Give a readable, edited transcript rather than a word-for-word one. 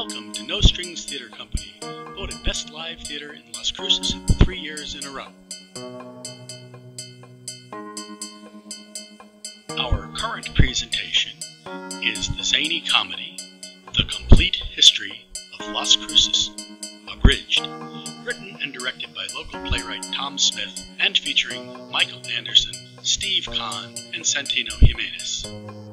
Welcome to No Strings Theater Company, voted Best Live Theater in Las Cruces 3 years in a row. Our current presentation is the zany comedy, The Complete History of Las Cruces, Abridged, written and directed by local playwright Tom Smith and featuring Michael Anderson, Steve Kahn, and Santino Jimenez.